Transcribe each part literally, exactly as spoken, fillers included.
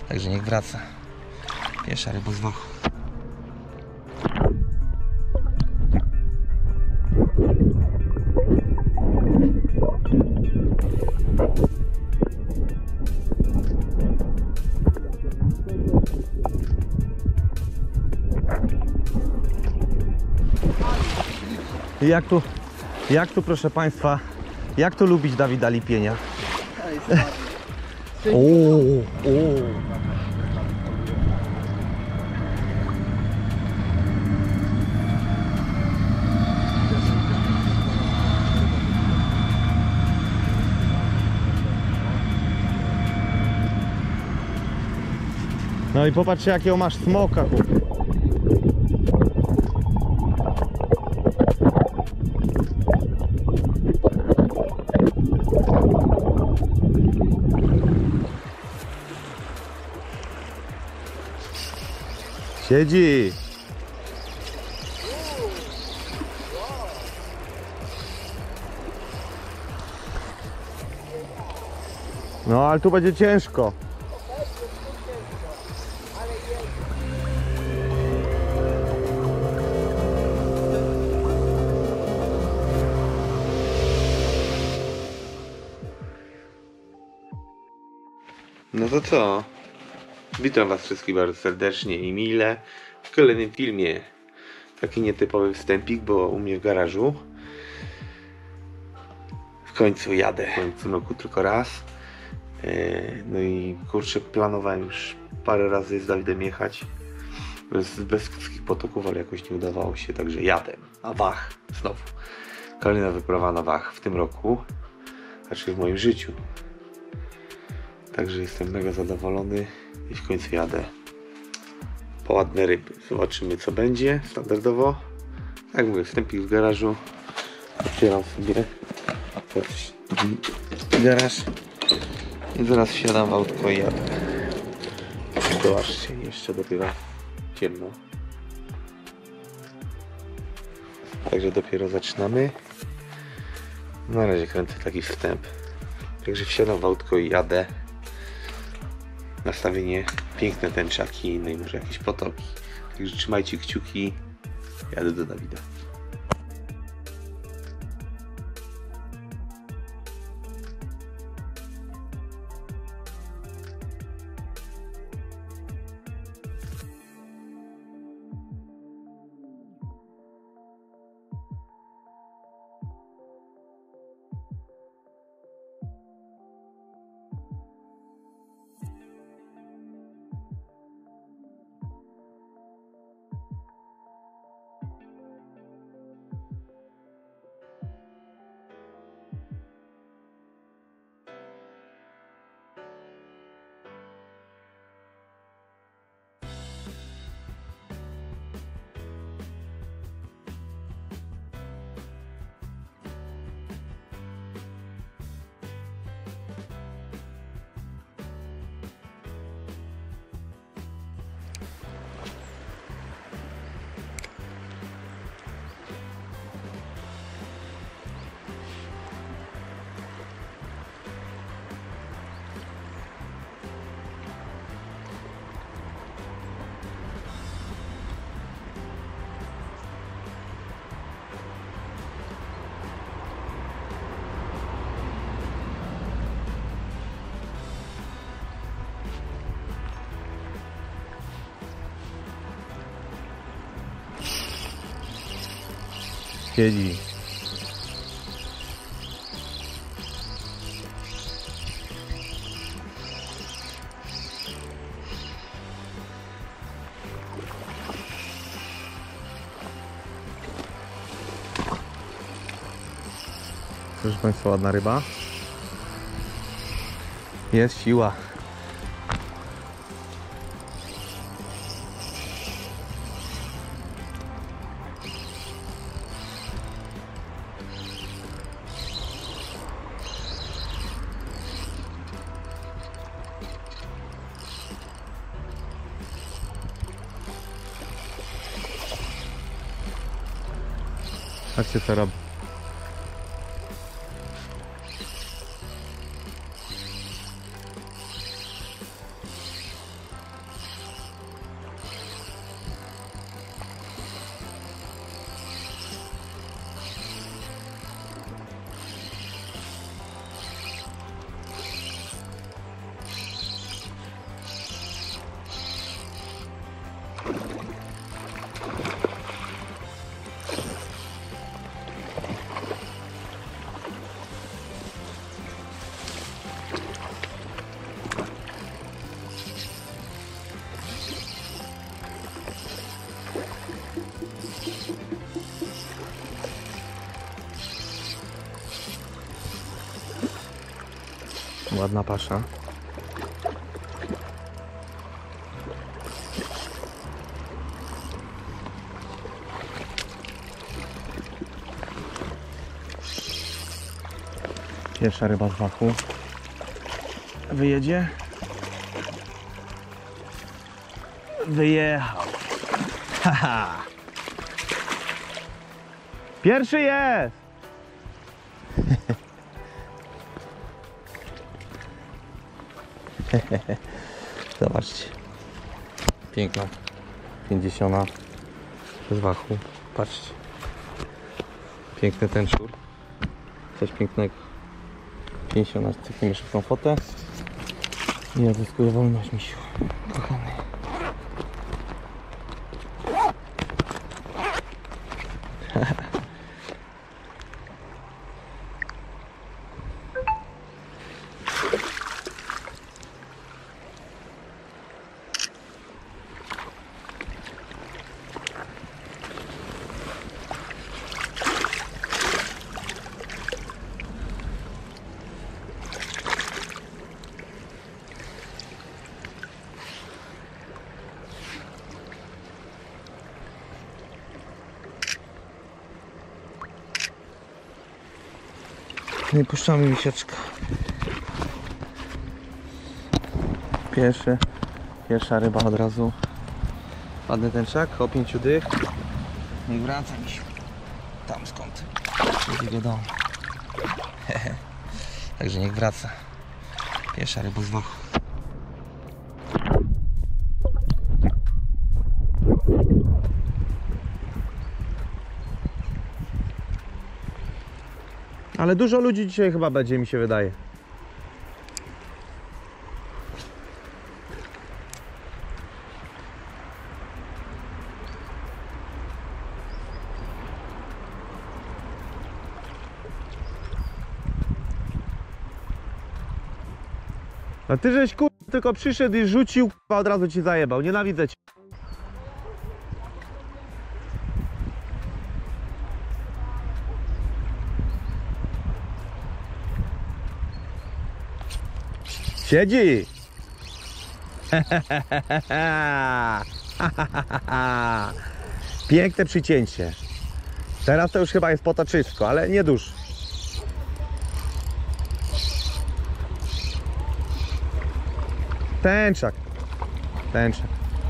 Także niech wraca. Pierwsza ryba z wachu. Jak tu, jak tu proszę Państwa, jak tu lubić Dawida Lipienia? O, o. No i popatrzcie, jakiego masz smoka, chłopie. Siedzi. No, ale tu będzie ciężko. No to co? Witam Was wszystkich bardzo serdecznie i mile w kolejnym filmie. Taki nietypowy wstępik, bo u mnie w garażu. W końcu jadę. W końcu roku tylko raz. No i kurczę, planowałem już parę razy z Dawidem jechać bez, bez wszystkich potoków, ale jakoś nie udawało się, także jadę na Wach znowu. Kolejna wyprawa na Wach w tym roku, znaczy w moim życiu. Także jestem mega zadowolony i w końcu jadę po ładne ryby. Zobaczymy, co będzie standardowo. Jak mówię, wstępik w garażu. Otwieram sobie garaż i zaraz wsiadam w autko i jadę. Zobaczcie, jeszcze dopiero ciemno. Także dopiero zaczynamy. Na razie kręcę taki wstęp. Także wsiadam w autko i jadę. Nastawienie, piękne tęczaki, no i może jakieś potoki. Także trzymajcie kciuki. Jadę do Dawida. Siedzi. Proszę Państwa, ładna ryba. Jest siła. Patrzcie, co robi. ładna pasza. Pierwsza ryba z wachu wyjedzie. Wyjechał. Haha. Pierwszy jest. Zobaczcie. Piękna. pięćdziesiąt z wachu. Patrzcie. Piękny ten szczur. Coś pięknego. pięćdziesiąt, cykniemy szybką fotę i odzyskuję wolność, misiu, kochany. No i puszczamy misieczka. Pierwszy, pierwsza ryba od razu. Ładny ten czak, o pięciu dych. Niech wraca misiu. Tam skąd? Z jego domu. Także niech wraca. Pierwsza ryba z wachu. Ale dużo ludzi dzisiaj chyba będzie, mi się wydaje. A ty żeś kur... tylko przyszedł i rzucił, a od razu ci zajebał. Nienawidzę cię. Siedzi! Piękne przycięcie. Teraz to już chyba jest potoczysko, ale nie dusz. Tęczak. Tęczak.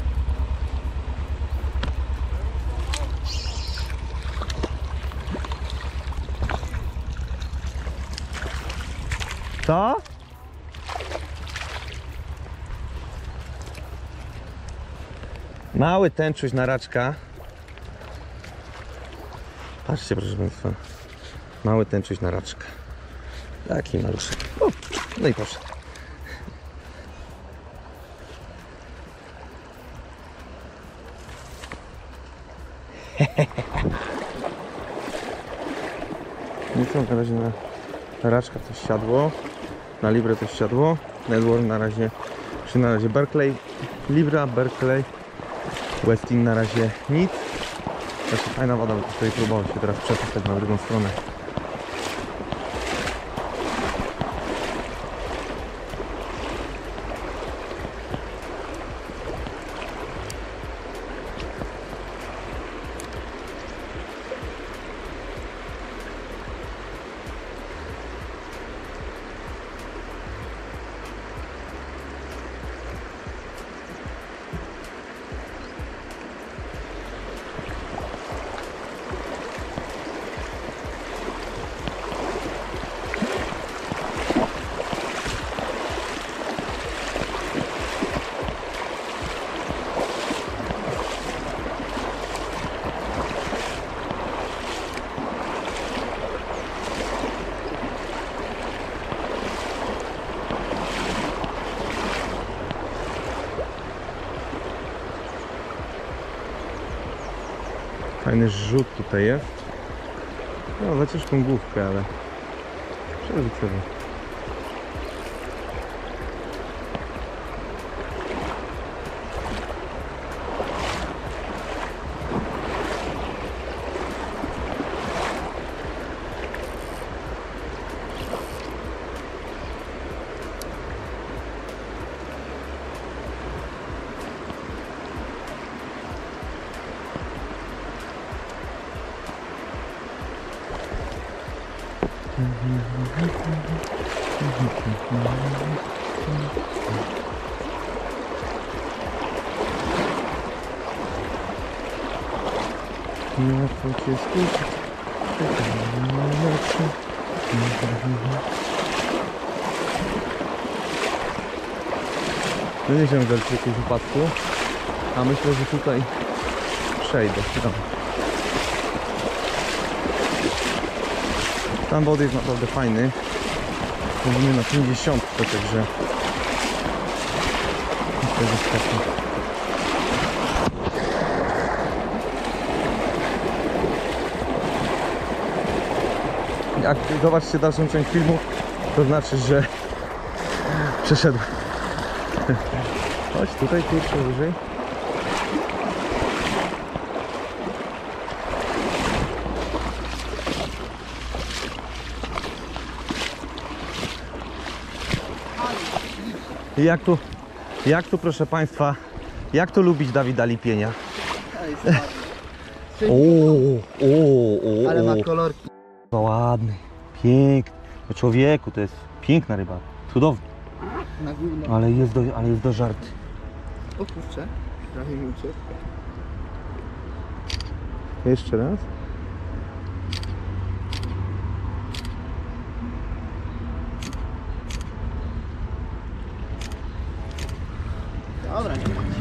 Co? Mały tęczuś na raczka. Patrzcie, proszę Państwa. Mały tęczuś na raczka. Taki maluszek. O, no i poszedł. Nie są na razie na, na raczka coś siadło. Na Librę coś siadło. Network na razie, czy na razie Berkeley. Libra, Berkeley. Westin na razie nic. Znaczy fajna woda, bo tutaj próbował się teraz przepustać na drugą stronę. Fajny rzut tutaj jest. No, za ciężką główkę, ale przeżyć sobie. Nie chcę cię skupić. No nie wiem, w jakimś wypadku, a myślę, że tutaj przejdę. Tam, tam wody jest naprawdę fajny. Mówimy na pięćdziesiątkę, także myślę, że spoko. Jak zobaczcie dalszą część filmu, to znaczy, że przeszedłem. Chodź tutaj, kurczę, wyżej. I jak tu, jak tu, proszę Państwa, jak tu lubić Dawida Lipienia? O, o, o, Ale ma kolorki. ładny, piękny. No człowieku, to jest piękna ryba, cudowna. Na gówno. Ale jest do, ale jest do żarty. O kurczę, prawie mi uciekł. Jeszcze raz. Dobra, nie ma.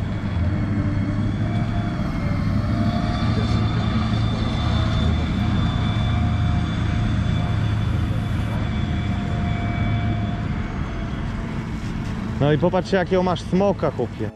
No i popatrzcie, jakiego masz smoka, chłopie.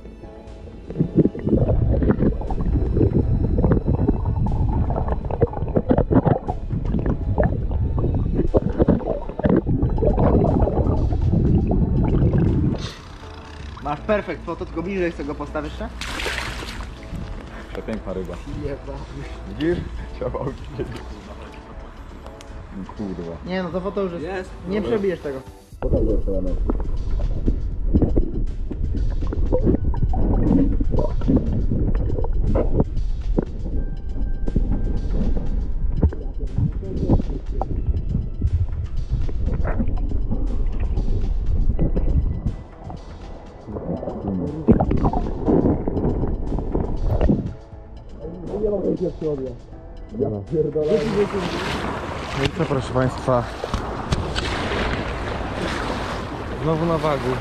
Masz perfekt foto, tylko bliżej sobie go postawisz jeszcze? Przepiękna ryba. Jeba. Widzisz? Trzeba uczyć. Kurwa. Nie no, to foto już jest. jest. Nie przebijesz tego. Pokażę jeszcze element. No i co, proszę Państwa, znowu na wagu.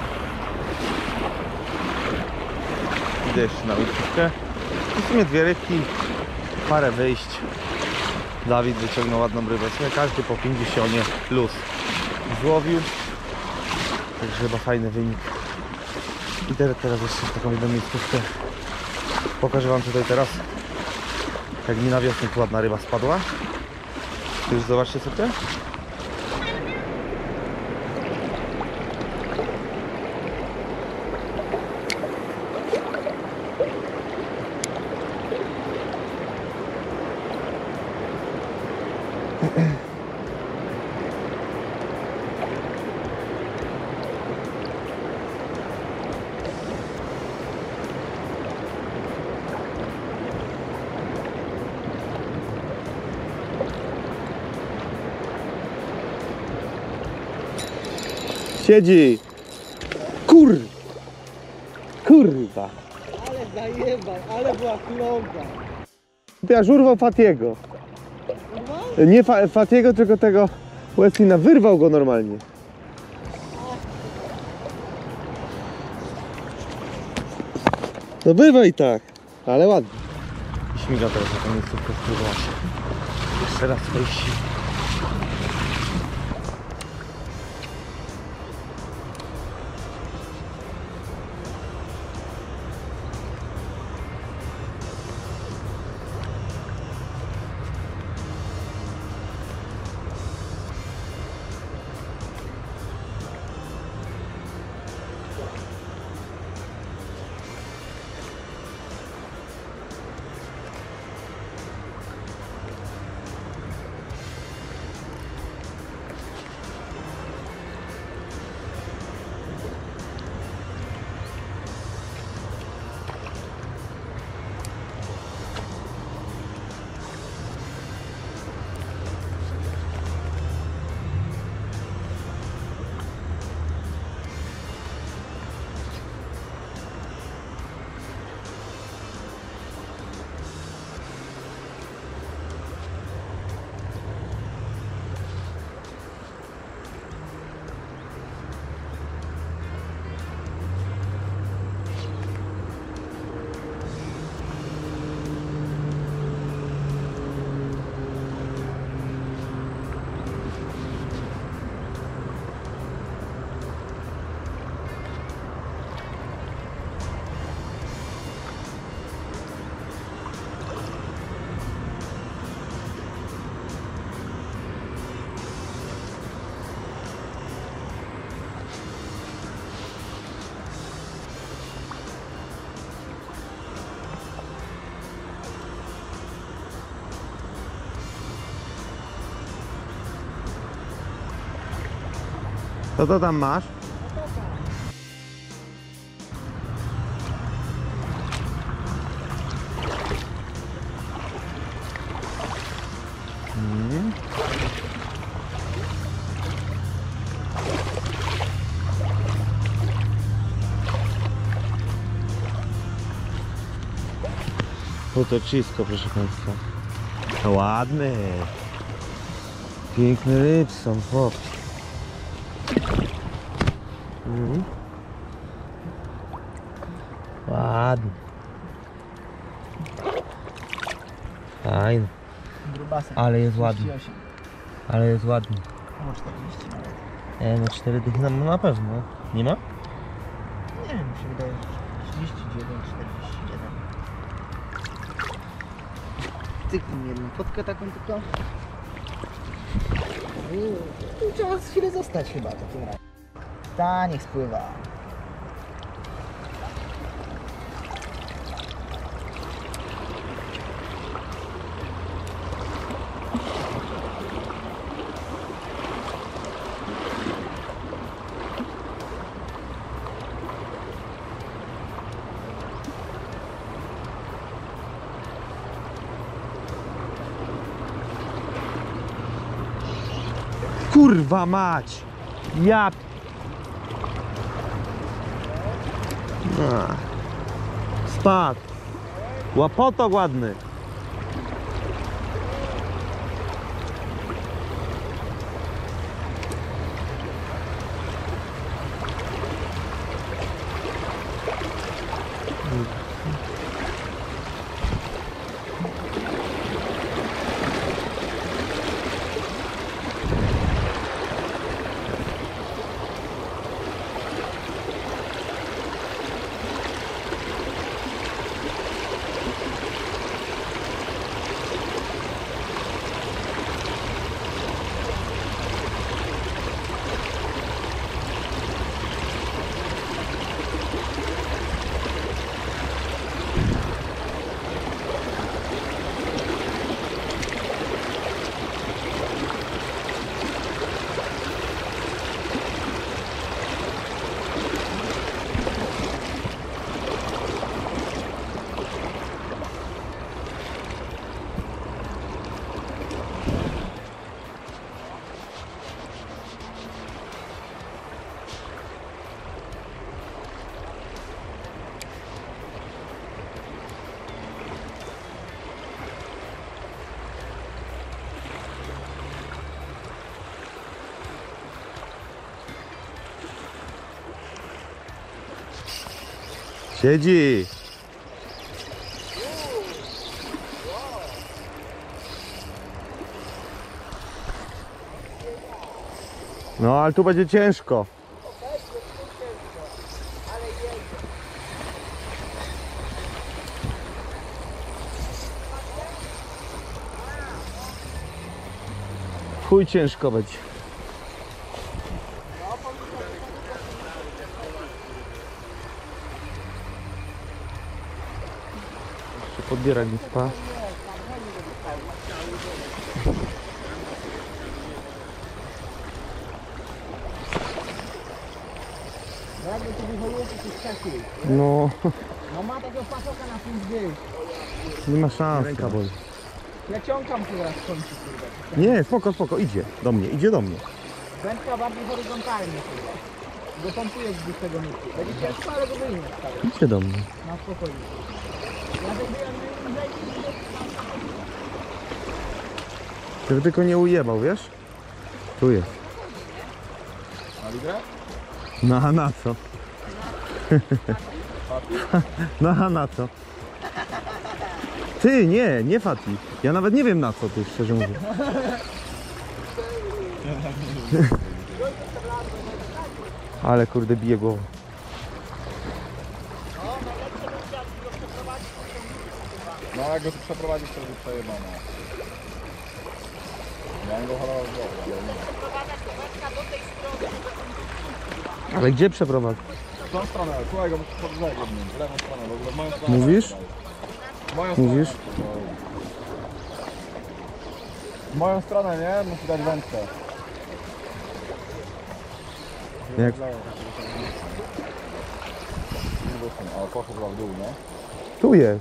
Idę jeszcze na łódkę. I w sumie dwie rybki, parę wyjść. Dawid wyciągnął ładną rybę. W sumie każdy po pięćdziesiąt plus złowił. Także chyba fajny wynik. Idę teraz jeszcze w taką jedną miejscówkę. Pokażę Wam tutaj teraz, jak mi na wiosnę tu ładna ryba spadła. Już zobaczcie sobie. Siedzi! Kur... Kurwa! Ale zajebał, ale była kląga. Ja urwał Fatiego. Nie fa Fatiego, tylko tego Weslina. Wyrwał go normalnie. No bywa i tak, ale ładnie. I śmiga teraz na tą miejscówkę spróbować. Jeszcze raz wejść. Co to tam masz? Mm. Futoczysko, proszę Państwa. Ładny. Piękny Rybson, chłop. Mm. Ładny. Fajny. Grubasem. Ale jest ładny. trzydzieści osiem. Ale jest ładny. O, czterdzieści nawet. E, no cztery dychy na, na pewno. Nie ma? Nie wiem, mi się wydaje, że trzydzieści dziewięć, czterdzieści jeden. Cyknij mi jedną fotkę taką tylko. I tu trzeba chwilę zostać chyba takim razie. Ta, niech spływa. Kurwa mać! Ja... A. Spadł. Łapotok ładny. Siedzi. No, ale tu będzie ciężko. Chuj ciężko będzie. Podbiera gispa. Jakby tu wychodziło, to się skakuje. No, No ma takiego pasoka na tym zdjęciu. nie ma szans. Ręka boli. Ja ciągam tu raz w końcu, kurde. Nie, spoko, spoko, idzie do mnie, idzie do mnie. Wędka bardziej horyzontalnie, kurde. Go pompujesz z tego nurtu. Będzie ciężko, ale go wyjmę wcale. Idzie do mnie. Na spokojnie. Ja zrobiłem niżej i Żeby tylko nie ujebał, wiesz? Tu jest. Na librę? No a na co? No a na co? Ty, nie, nie Fati. Ja nawet nie wiem na co ty, szczerze mówiąc. Ale kurde bije głową. No jak go tu przeprowadzisz, to będzie przejebane. Ja bym go holował w głowę, ale nie. Ale gdzie przeprowadz? W tą stronę, słuchaj go pod brzegiem, w lewą stronę, w ogóle w moją stronę. Mówisz? W moją stronę. Mówisz? W moją stronę, nie? Musi dać wędkę. Jak... Ale poszedł chyba w dół, nie? Tu jest.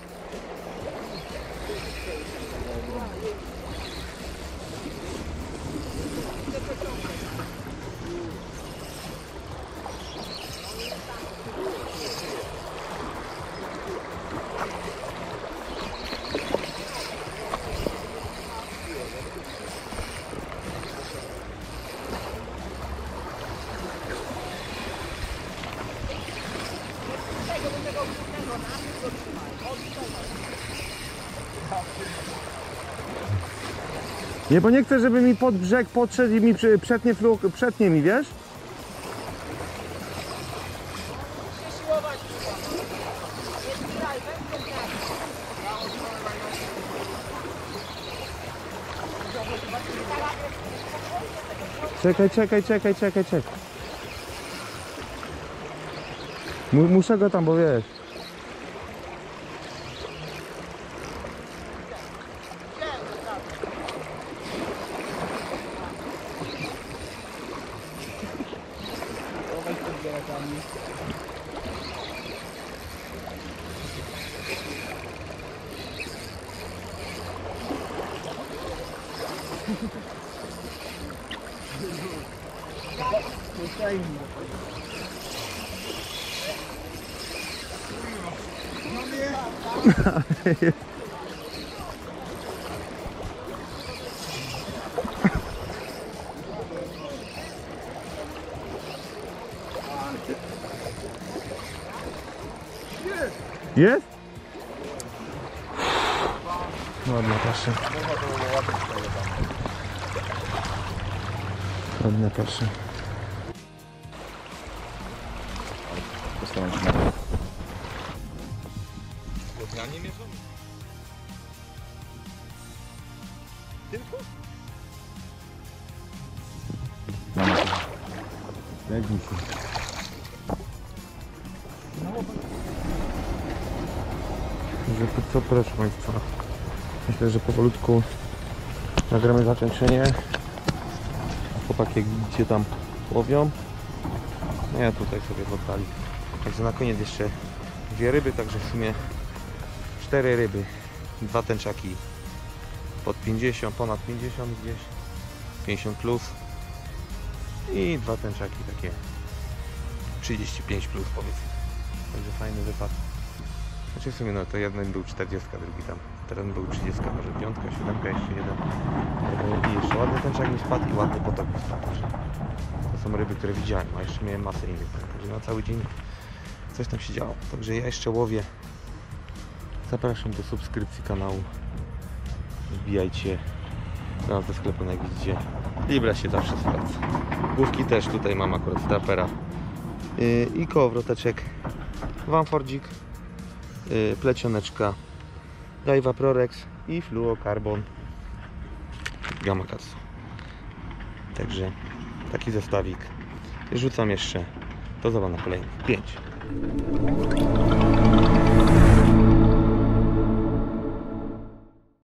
Nie, bo nie chcę, żeby mi pod brzeg podszedł i mi przy- przetnie, flu, przetnie mi, wiesz? Czekaj, czekaj, czekaj, czekaj, czekaj. Mu- Muszę go tam, bo wiesz. Jest? Ładne proszę. Ładne proszę. Jak mi się? Że to co, proszę Państwa. Myślę, że powolutku nagramy zakończenie. Chłopaki jak widzicie tam łowią. No ja tutaj sobie w oddali. Także na koniec jeszcze dwie ryby, także w sumie cztery ryby. Dwa tęczaki pod pięćdziesiąt, ponad pięćdziesiąt gdzieś. pięćdziesiąt plus. I dwa tęczaki takie trzydzieści pięć plus powiedzmy. Także fajny wypad. Znaczy w sumie no to jeden był czterdzieści, drugi tam. Ten był trzydzieści, może piątka, siódemka, jeszcze jeden. I jeszcze ładny tęczak mi spadł i ładny potok mi spadł. Także to są ryby, które widziałem, a jeszcze miałem masę innych. Także na cały dzień coś tam się działo. Także ja jeszcze łowię. Zapraszam do subskrypcji kanału. Wbijajcie do nas do sklepu, jak widzicie. Libra się zawsze sprawdza. Główki też tutaj mam akurat strapera. Yy, I kołowroteczek. Wamfordzik. Yy, plecioneczka. Daiwa Prorex i fluocarbon Gamakatsu. Także taki zestawik. Rzucam jeszcze. To zobacz na kolejny. pięć.